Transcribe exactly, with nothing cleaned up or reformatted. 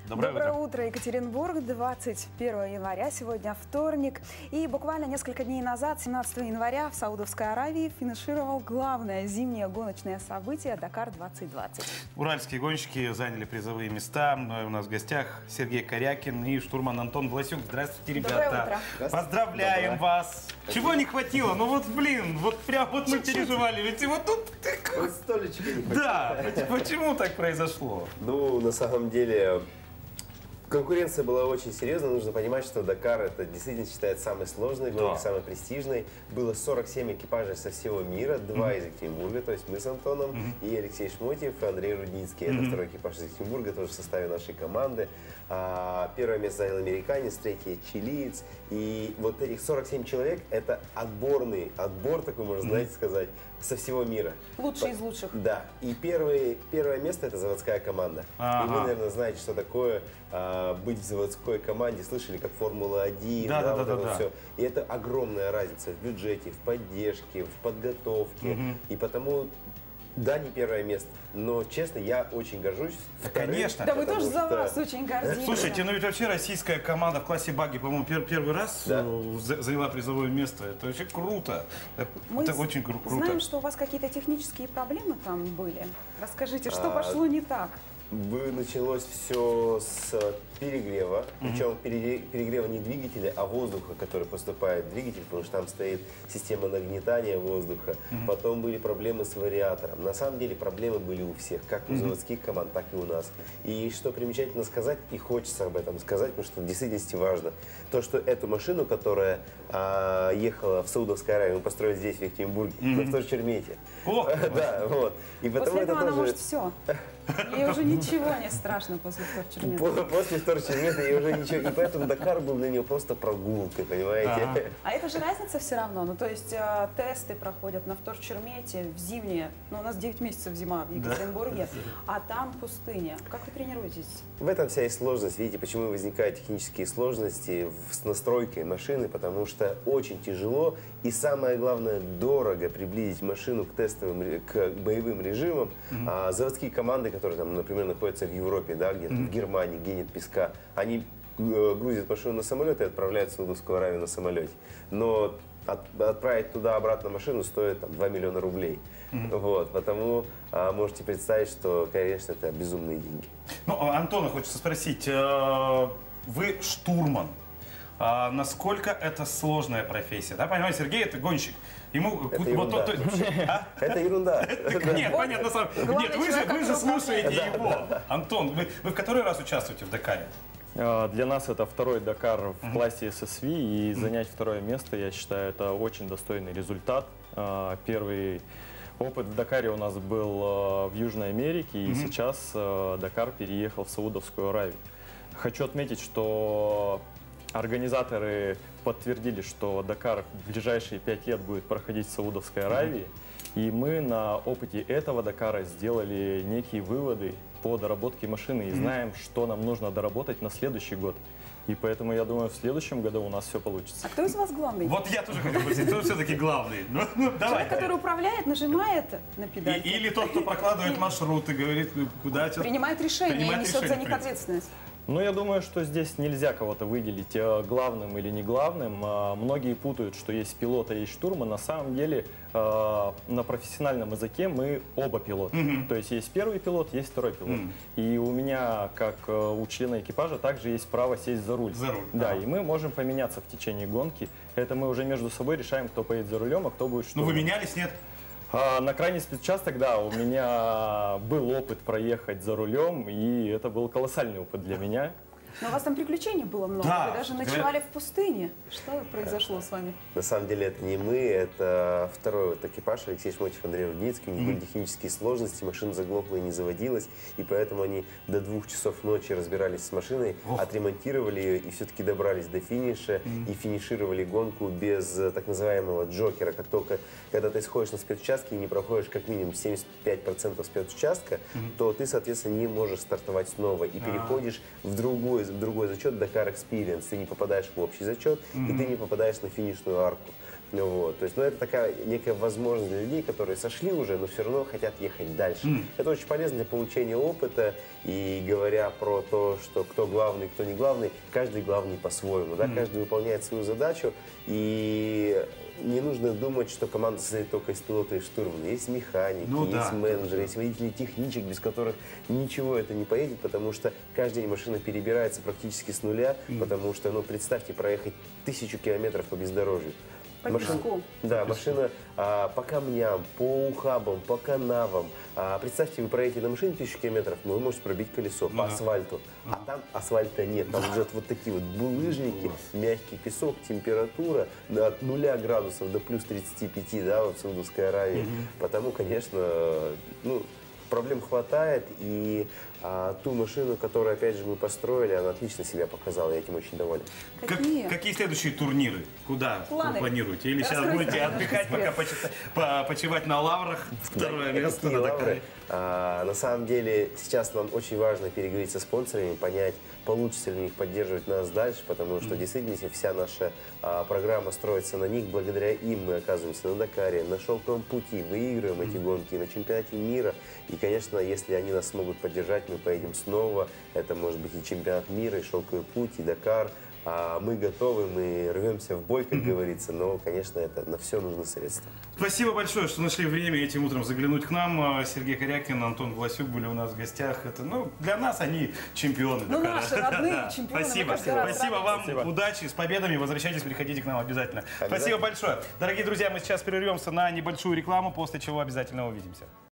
Доброе, Доброе утро. утро, Екатеринбург. двадцать первого января, сегодня вторник. И буквально несколько дней назад, семнадцатого января, в Саудовской Аравии финишировал главное зимнее гоночное событие «Дакар двадцать двадцать». Уральские гонщики заняли призовые места. У нас в гостях Сергей Корякин и штурман Антон Власюк. Здравствуйте, ребята. Доброе утро. Здравствуйте. Поздравляем Доброе. вас. Спасибо. Чего не хватило? Ну вот, блин, вот прям вот мы переживали. Ведь вот тут... Вот столечки не хватило. Да, почему так произошло? Ну, на самом деле... Конкуренция была очень серьезная. Нужно понимать, что Дакар это действительно считается самой сложной гонкой, да. самой престижной. Было сорок семь экипажей со всего мира, два mm-hmm. из Екатеринбурга, то есть мы с Антоном, mm-hmm. и Алексей Шмотьев, и Андрей Рудницкий. Mm-hmm. Это второй экипаж из Екатеринбурга, тоже в составе нашей команды. А, первое место занял американец, третье чилиец. И вот этих сорок семь человек это отборный, отбор такой, можно mm-hmm. знаете, сказать, со всего мира. Лучшие из лучших. Да. И первый, первое место это заводская команда. Ага. И вы, наверное, знаете, что такое а, быть в заводской команде. Слышали, как Формула один, да, да, да, вот да, это да, все. И это огромная разница в бюджете, в поддержке, в подготовке. Угу. И потому, да, не первое место. Но, честно, я очень горжусь. Да, конечно. Да, мы тоже что... за вас очень гордимся. Слушайте, ну ведь вообще российская команда в классе багги, по-моему, пер первый раз да. заняла призовое место. Это вообще круто. Мы это очень кру круто. Знаем, что у вас какие-то технические проблемы там были. Расскажите, что а... пошло не так? Началось все с перегрева, mm-hmm. причем перегрева не двигателя, а воздуха, который поступает в двигатель, потому что там стоит система нагнетания воздуха. Mm-hmm. Потом были проблемы с вариатором. На самом деле проблемы были у всех, как у mm-hmm. заводских команд, так и у нас. И что примечательно сказать, и хочется об этом сказать, потому что в действительности важно, то, что эту машину, которая а, ехала в Саудовской Аравии, мы построили здесь, в Екатеринбурге, mm-hmm. на Вторчермете. Oh. Да, вот. И после этого это она тоже... может все. Ей уже ничего не страшно после Вторчермета. После Вторчермета ей уже ничего. И поэтому Дакар был для нее просто прогулкой, понимаете? А, а это же разница все равно. Ну, то есть э, тесты проходят на Вторчермете в зимнее. Ну, у нас девять месяцев зима в Екатеринбурге, да. а там пустыня. Как вы тренируетесь? В этом вся и сложность. Видите, почему возникают технические сложности с настройкой машины, потому что очень тяжело и, самое главное, дорого приблизить машину к тестовым, к боевым режимам. Mm-hmm. а, заводские команды, которые, там, например, находятся в Европе, да, где-то mm-hmm. в Германии, где нет песка, они грузят машину на самолет и отправляют в Саудовскую Аравию на самолете. Но от, отправить туда-обратно машину стоит там, два миллиона рублей. Mm-hmm. Вот, потому а, можете представить, что, конечно, это безумные деньги. Ну, Антона хочется спросить, э, вы штурман. А насколько это сложная профессия? Да, понимаете, Сергей это гонщик. Ему это ерунда. Вот, вот, а? Это ерунда. Нет, понятно. Сам... Нет, вы же, вы же слушаете его. Антон, вы, вы в который раз участвуете в Дакаре? Для нас это второй Дакар в uh-huh. классе эс эс ви, и занять второе место, я считаю, это очень достойный результат. Первый опыт в Дакаре у нас был в Южной Америке, и uh-huh. сейчас Дакар переехал в Саудовскую Аравию. Хочу отметить, что организаторы подтвердили, что Дакар в ближайшие пять лет будет проходить в Саудовской Аравии, uh-huh. и мы на опыте этого Дакара сделали некие выводы по доработке машины и mm-hmm. знаем, что нам нужно доработать на следующий год. И поэтому, я думаю, в следующем году у нас все получится. А кто из вас главный? Вот я тоже хочу спросить, кто все-таки главный? Ну, ну, давай. Человек, который управляет, нажимает на педаль. Или тот, кто прокладывает маршрут и говорит, куда... Принимает решение принимает и несет решение, за них ответственность. Ну, я думаю, что здесь нельзя кого-то выделить главным или не главным. Многие путают, что есть пилот, а есть штурман. На самом деле, на профессиональном языке мы оба пилота. Mm-hmm. То есть есть первый пилот, есть второй пилот. Mm-hmm. И у меня, как у члена экипажа, также есть право сесть за руль. За руль. Да, и мы можем поменяться в течение гонки. Это мы уже между собой решаем, кто поедет за рулем, а кто будет штурманом. Ну, вы менялись, нет? А, на крайний спецучасток, да, у меня был опыт проехать за рулем, и это был колоссальный опыт для меня. Но у вас там приключений было много, да, вы даже ночевали в пустыне. Что произошло с вами? На самом деле это не мы, это второй вот экипаж, Алексей Шмотьев, Андрей Рудницкий. У них mm-hmm. были технические сложности, машина заглохла и не заводилась, и поэтому они до двух часов ночи разбирались с машиной, oh. отремонтировали ее и все-таки добрались до финиша mm-hmm. и финишировали гонку без так называемого джокера. Как только, когда ты сходишь на спецучастке и не проходишь как минимум семьдесят пять процентов спецучастка, mm-hmm. то ты, соответственно, не можешь стартовать снова и ah. переходишь в другой в другой зачет Dakar Experience. Ты не попадаешь в общий зачет, mm-hmm. и ты не попадаешь на финишную арку. Вот. То есть, ну, это такая некая возможность для людей, которые сошли уже, но все равно хотят ехать дальше. Mm. Это очень полезно для получения опыта. И говоря про то, что кто главный, кто не главный, каждый главный по-своему. Да? Mm. Каждый выполняет свою задачу. И не нужно думать, что команда состоит только из пилота и штурмана. Есть механики, Ну, есть да. менеджеры, есть водители техничек, без которых ничего это не поедет, потому что каждый день машина перебирается практически с нуля, Mm. потому что, ну, представьте, проехать тысячу километров по бездорожью. По Машина- песку. Да, машина а, по камням, по ухабам, по канавам. А, представьте, вы проедете на машине тысячу километров, но вы можете пробить колесо Ну по да. асфальту. А там асфальта нет, там лежат вот такие вот булыжники, мягкий песок, температура от нуля градусов до плюс тридцати пяти, да, вот в Саудовской Аравии. Потому, конечно, ну, проблем хватает, и а, ту машину, которую, опять же, мы построили, она отлично себя показала, я этим очень доволен. Как- Какие? какие следующие турниры? Куда Планы? вы планируете? Или сейчас Раскройте будете наш отдыхать, пока секрет. почита- по- почивать на лаврах? Второе Да, место какие на лавры? Дакаре. А, на самом деле, сейчас нам очень важно переговорить со спонсорами, понять, получится ли у них поддерживать нас дальше, потому что, в действительности, вся наша а, программа строится на них. Благодаря им мы оказываемся на Дакаре, на шелковом пути, выигрываем эти гонки на чемпионате мира. И, конечно, если они нас смогут поддержать, мы поедем снова. Это может быть и чемпионат мира, и шелковый путь, и Дакар. А мы готовы, мы рвемся в бой, как говорится, но, конечно, это на все нужны средства. Спасибо большое, что нашли время этим утром заглянуть к нам. Сергей Корякин, Антон Власюк были у нас в гостях. Это, ну, для нас они чемпионы. Ну, Дакара. наши родные Да. чемпионы, мы Спасибо. каждый раз Спасибо рады. вам. Спасибо. Удачи, с победами. Возвращайтесь, приходите к нам обязательно. Обязательно. Спасибо большое. Дорогие друзья, мы сейчас прервемся на небольшую рекламу, после чего обязательно увидимся.